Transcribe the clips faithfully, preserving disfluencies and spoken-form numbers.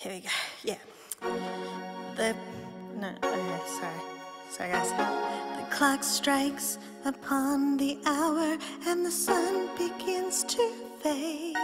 Here we go. Yeah. The no. Okay, sorry. Sorry, guys. The clock strikes upon the hour, and the sun begins to fade.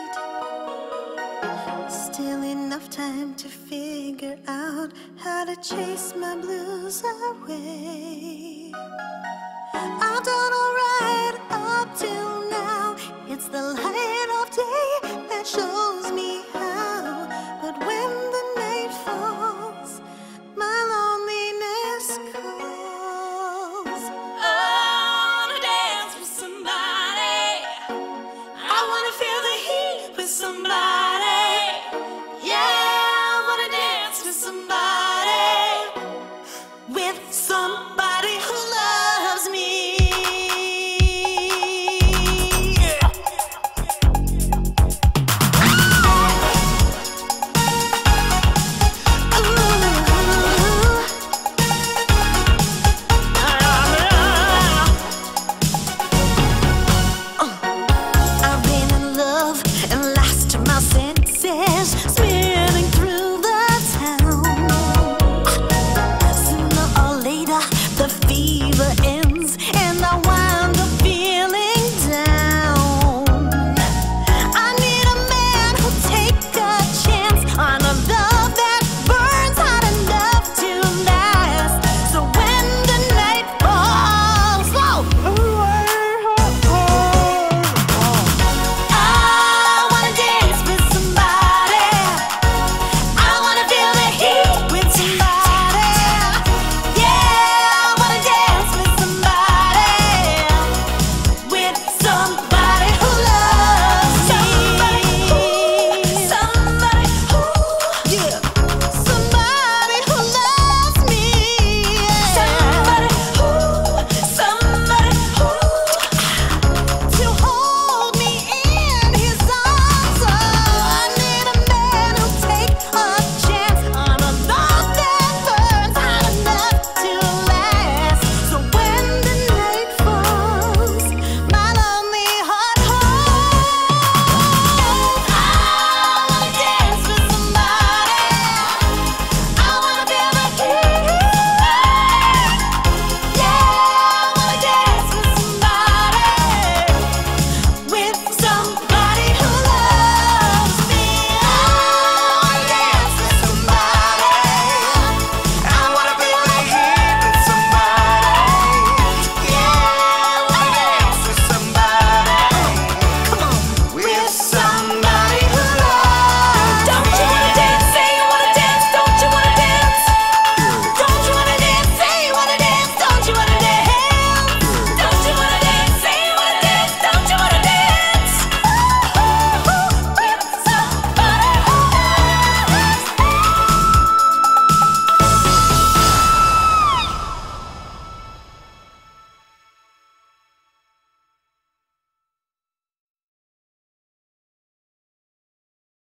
Still enough time to figure out how to chase my blues away. I've done alright up till now. It's the light of day that shows me how. But when the night falls, my loneliness calls. I wanna dance with somebody. I wanna feel the heat with somebody. Yeah, I wanna dance with somebody. With somebody who loves me. I've been in love and lost my senses.